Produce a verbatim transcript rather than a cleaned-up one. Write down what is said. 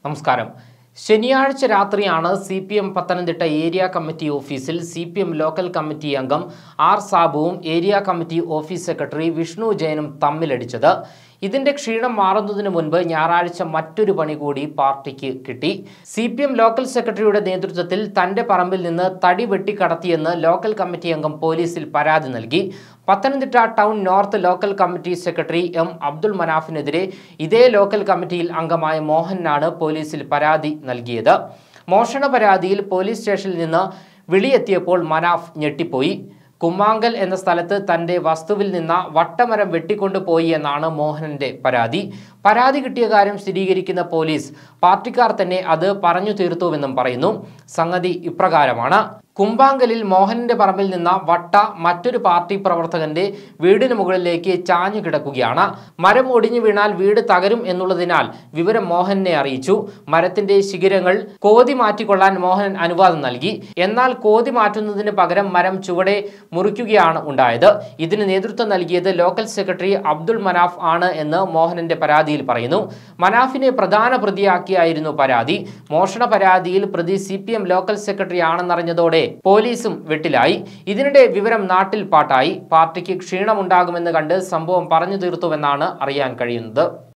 നമസ്കാരം. ശനിയാഴ്ച രാത്രിയാണ് C P M Pathanamthitta area committee ഓഫീസിൽ C P M local committee അംഗം ആർ സാബുവും area committee office secretary Vishnu ജയനും തമ്മിലടിച്ചത്. ഇതിന്റെ ക്ഷീണം മാറുന്നതിന് മുൻപ് ഞായറാഴ്ച മറ്റൊരു പണി കൂടി പാർട്ടിക്ക് കിട്ടി. സി പി എം ലോക്കൽ സെക്രട്ടറിയുടെ നേതൃത്വത്തിൽ തന്റെ പറമ്പിൽ നിന്ന് തടി വെട്ടിക്കടത്തിയെന്ന് ലോക്കൽ കമ്മിറ്റി അംഗം പോലീസിൽ പരാതി നൽകി. Pathanamthitta town north local committee secretary M Abdul മനാഫിനെതിരെ ഇതേ ലോക്കൽ കമ്മിറ്റിയിൽ അംഗമായ മോഹനാണ് പോലീസിൽ പരാതി നൽകിയത്. മോഷണ പരാതിയിൽ പോലീസ് സ്റ്റേഷനിൽ നിന്ന് വിളിയെത്തിയപ്പോൾ മനാഫ് ഞെട്ടിപ്പോയി. കുമ്മാങ്കൽ എന്ന സ്ഥലത്ത് തന്റെ വസ്തുവിൽ നിന്ന് വട്ടമരം വെട്ടിക്കൊണ്ടുപോയി എന്നാണ് മോഹനന്റെ പരാതി. പരാതി കിട്ടിയ കാര്യം സ്ഥിരീകരിക്കുന്ന പോലീസ് പാർട്ടിക്കാർ തന്നെ അത് പറഞ്ഞു തീർത്തുവെന്നും പറയുന്നു. സംഗതി ഇപ്രകാരമാണ്. കുമ്പാങ്കലിൽ മോഹനന്റെ പറമ്പിൽ നിന്ന് വട്ട മറ്റൊരു പാർട്ടി പ്രവർത്തകന്റെ വീടിന് മുകളിലേക്ക് ചാഞ്ഞു കിടക്കുകയാണ്. മരം ഒടിഞ്ഞു വീണാൽ വീട് തകരും എന്നുള്ളതിനാൽ വിവരം മോഹനെ അറിയിച്ചു. മരത്തിന്റെ ശിഖരങ്ങൾ കോതി മാറ്റിക്കൊള്ളാൻ മോഹൻ അനുവാദം നൽകി. എന്നാൽ കോതി മാറ്റുന്നതിന് പകരം മരം ചുവടെ മുറിക്കുകയാണ് ഉണ്ടായത്. ഇതിന് നേതൃത്വം നൽകിയത് ലോക്കൽ സെക്രട്ടറി അബ്ദുൾ മനാഫ് ആണ് എന്ന് മോഹനന്റെ പരാതിയിൽ പറയുന്നു. മനാഫിനെ പ്രധാന പ്രതിയാക്കിയായിരുന്നു പരാതി. മോഷണ പരാതിയിൽ പ്രതി C P M local secretary ആണെന്നറിഞ്ഞതോടെ പോലീസും വെട്ടിലായി. ഇതിനിടെ വിവരം നാട്ടിൽ പാട്ടായി. പാർട്ടിക്ക് ക്ഷീണമുണ്ടാകുമെന്ന് കണ്ട് സംഭവം പറഞ്ഞു തീർത്തുവെന്നാണ് അറിയാൻ കഴിയുന്നത്.